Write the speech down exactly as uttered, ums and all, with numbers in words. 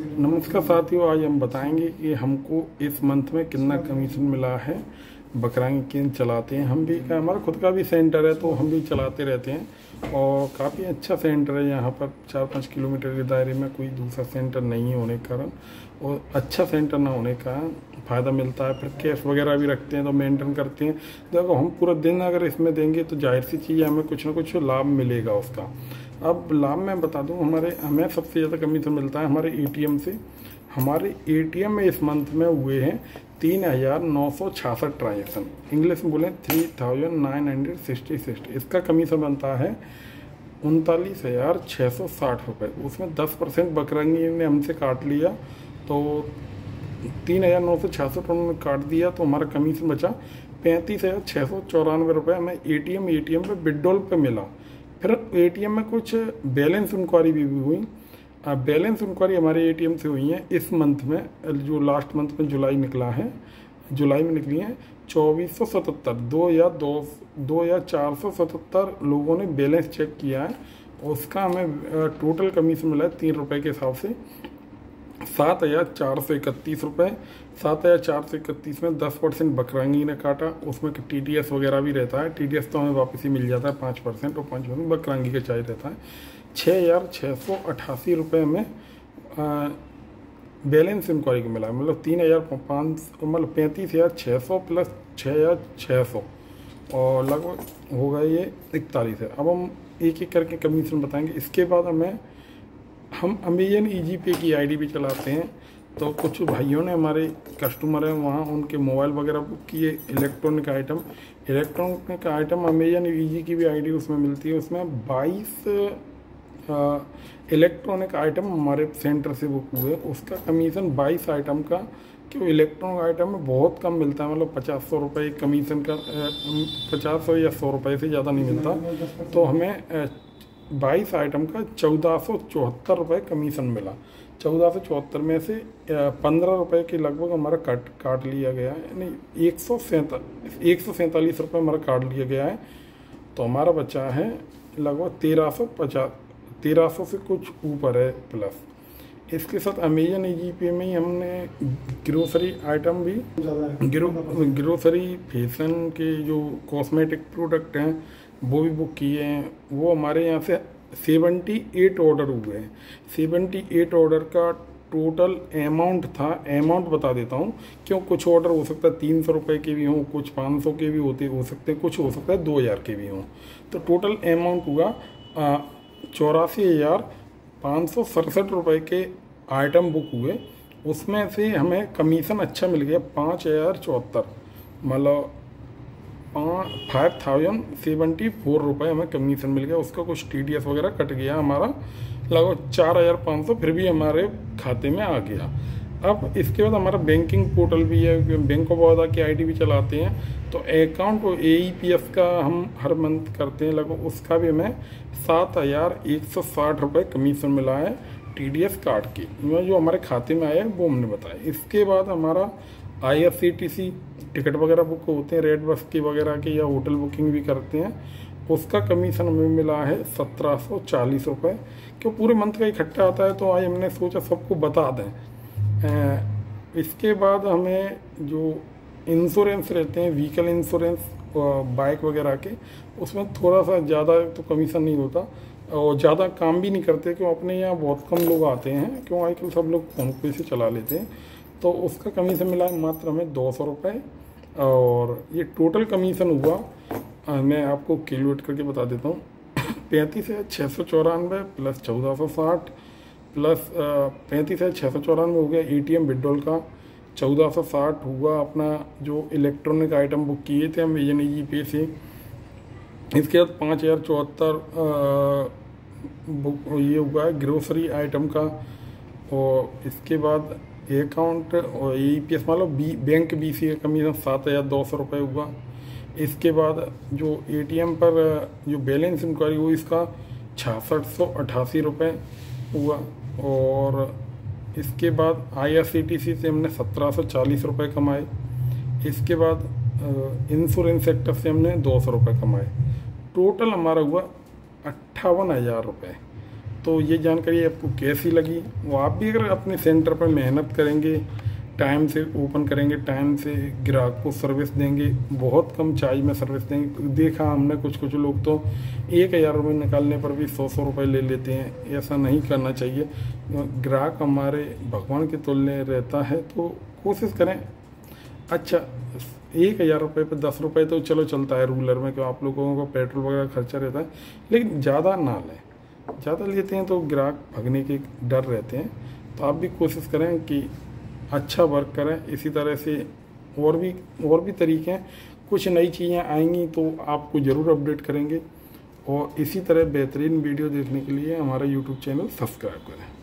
नमस्कार साथियों, आज हम बताएंगे कि हमको इस मंथ में कितना कमीशन मिला है। बकरांगी केंद्र चलाते हैं हम भी, हमारा खुद का भी सेंटर है तो हम भी चलाते रहते हैं और काफ़ी अच्छा सेंटर है। यहाँ पर चार पाँच किलोमीटर के दायरे में कोई दूसरा सेंटर नहीं होने के कारण और अच्छा सेंटर ना होने का फ़ायदा मिलता है। फिर कैश वगैरह भी रखते हैं तो मेंटेन करते हैं। देखो हम पूरा दिन अगर इसमें देंगे तो जाहिर सी चीज़ हमें कुछ ना कुछ लाभ मिलेगा उसका। अब लाभ मैं बता दूं, हमारे हमें सबसे ज़्यादा कमीशन मिलता है हमारे एटीएम से। हमारे एटीएम में इस मंथ में हुए हैं तीन हज़ार नौ सौ छियासठ ट्रांजेक्शन, इंग्लिश में बोले three thousand nine hundred sixty six. इसका कमीशन बनता है उनतालीस हज़ार छः सौ साठ रुपये। उसमें दस परसेंट बकरांगी ने हमसे काट लिया तो तीन हज़ार नौ सौ छियासठ उन्होंने काट दिया तो हमारा कमीशन बचा पैंतीस हज़ार छः सौ चौरानवे रुपये। हमें एटीएम एटीएम पे विड्रॉल पे मिला। फिर एटीएम में कुछ बैलेंस इंक्वायरी भी हुई। बैलेंस इंक्वायरी हमारे एटीएम से हुई है इस मंथ में, जो लास्ट मंथ में जुलाई निकला है, जुलाई में निकली है चौबीस सौ सतहत्तर दो या दो दो या चार सौ सतहत्तर लोगों ने बैलेंस चेक किया है। उसका हमें टोटल कमीशन मिला है तीन रुपये के हिसाब से सात हज़ार चार सौ इकतीस रुपये। सात हज़ार चार सौ इकतीस में दस परसेंट बकरांगी ने काटा। उसमें टी टी एस वगैरह भी रहता है। टी टी एस तो हमें वापस ही मिल जाता है पाँच परसेंट और पाँच परसेंट बकरांगी का चाहिए रहता है। छः हज़ार छः सौ अट्ठासी रुपये में बैलेंस इंक्वायरी को मिला, मतलब तीन हज़ार पाँच मतलब पैंतीस हज़ार छः सौ प्लस छः हज़ार छः सौ और लगभग होगा ये इकतालीस है। अब हम एक एक करके कमीशन बताएंगे। इसके बाद हमें हम अमेजन ईजी पे की आईडी भी चलाते हैं तो कुछ भाइयों ने हमारे कस्टमर हैं वहाँ उनके मोबाइल वगैरह बुक किए electronic item electronic item Amazon easy की भी आईडी उसमें मिलती है। उसमें बाईस इलेक्ट्रॉनिक आइटम हमारे सेंटर से बुक हुए। उसका कमीशन बाईस आइटम का, क्यों इलेक्ट्रॉनिक आइटम में बहुत कम मिलता है, मतलब पचास सौ रुपये कमीशन का, पचास सौ या सौ रुपये से ज़्यादा नहीं मिलता। तो हमें बाईस आइटम का चौदह सौ चौहत्तर रुपये कमीशन मिला। चौदह सौ चौहत्तर में से पंद्रह रुपये के लगभग हमारा काट काट लिया गया है, यानी एक सौ सैंतालीस एक सौ सैंतालीस रुपये हमारा काट लिया गया है। तो हमारा बचा है लगभग तेरह सौ पचास तेरह सौ से कुछ ऊपर है प्लस। इसके साथ अमेजन ई पे में ही हमने ग्रोसरी आइटम भी ग्रो ग्रोसरी फैशन के जो कॉस्मेटिक प्रोडक्ट हैं वो भी बुक किए हैं। वो हमारे यहाँ से अठहत्तर ऑर्डर हुए हैं। अठहत्तर ऑर्डर का टोटल अमाउंट था, अमाउंट बता देता हूँ क्यों, कुछ ऑर्डर हो सकता है तीन सौ रुपये के भी हों, कुछ पाँच सौ के भी होते हो सकते हैं, कुछ हो सकता है दो हज़ार के भी हों। तो टोटल अमाउंट हुआ चौरासी हज़ार पाँच सौ सड़सठ रुपये के आइटम बुक हुए। उसमें से हमें कमीशन अच्छा मिल गया पाँच हज़ार चौहत्तर, मतलब फाइव थाउजेंड सेवेंटी फोर रुपये हमें कमीशन मिल गया। उसका कुछ टी डी एस वगैरह कट गया हमारा, लगभग चार हज़ार पाँच सौ फिर भी हमारे खाते में आ गया। अब इसके बाद हमारा बैंकिंग पोर्टल भी है, बैंक ऑफ बड़ौदा की आईडी भी चलाते हैं तो अकाउंट और ए ई पी एफ का हम हर मंथ करते हैं, लगभग उसका भी हमें सात हज़ार एक सौ साठ रुपये कमीशन मिला है टी डी एस काट के, जो हमारे खाते में आया है वो हमने बताया। इसके बाद हमारा I R C T C ticket वगैरह बुक होते हैं, रेड बस की वगैरह के या होटल बुकिंग भी करते हैं, उसका कमीशन हमें मिला है सत्रह सौ चालीस रुपये। क्यों पूरे मंथ का इकट्ठा आता है तो आज हमने सोचा सबको बता दें। इसके बाद हमें जो इंश्योरेंस रहते हैं, व्हीकल इंश्योरेंस बाइक वगैरह के, उसमें थोड़ा सा ज़्यादा तो कमीशन नहीं होता और ज़्यादा काम भी नहीं करते, क्यों अपने यहाँ बहुत कम लोग आते हैं, क्यों आजकल सब लोग फ़ोन पे से चला लेते हैं। तो उसका कमीशन मिला है मात्र हमें दो सौ रुपये और ये टोटल कमीशन हुआ, आ, मैं आपको कैलकुलेट करके बता देता हूँ। पैंतीस हज़ार छः सौ चौरानवे प्लस चौदह सौ साठ प्लस पैंतीस हज़ार छः सौ चौरानवे हो गया ए टी एम विड्रॉल का, चौदह सौ साठ हुआ अपना जो इलेक्ट्रॉनिक आइटम बुक किए थे हम अमेजन ई पे से। इसके बाद पाँच हज़ार चौहत्तर बुक ये हुआ है ग्रोसरी आइटम का, और इसके बाद अकाउंट और ई पी एस मतलब बी बैंक बी सी का कमीशन सात हज़ार दो सौ रुपये हुआ। इसके बाद जो ए टी एम पर जो बैलेंस इंक्वायरी हुई इसका छियासठ सौ अट्ठासी रुपये हुआ। और इसके बाद आई आर सी टी सी से हमने सत्रह सौ चालीस रुपये कमाए। इसके बाद इंश्योरेंस सेक्टर से हमने दो सौ रुपये कमाए। टोटल हमारा हुआ अट्ठावन हज़ार रुपये। तो ये जानकारी आपको कैसी लगी, वो आप भी अगर अपने सेंटर पर मेहनत करेंगे, टाइम से ओपन करेंगे, टाइम से ग्राहक को सर्विस देंगे, बहुत कम चार्ज में सर्विस देंगे। देखा हमने कुछ कुछ लोग तो एक हज़ार रुपये निकालने पर भी सौ सौ रुपये ले लेते हैं। ऐसा नहीं करना चाहिए। ग्राहक हमारे भगवान के तुल्य रहता है, तो कोशिश करें। अच्छा, एक हज़ार रुपये पर दस रुपये तो चलो चलता है रूलर में, क्यों आप लोगों को पेट्रोल वगैरह खर्चा रहता है, लेकिन ज़्यादा ना लें। ज़्यादा लेते हैं तो ग्राहक भगने के डर रहते हैं। तो आप भी कोशिश करें कि अच्छा वर्क करें। इसी तरह से और भी और भी तरीके हैं, कुछ नई चीज़ें आएंगी तो आपको ज़रूर अपडेट करेंगे। और इसी तरह बेहतरीन वीडियो देखने के लिए हमारा यूट्यूब चैनल सब्सक्राइब करें।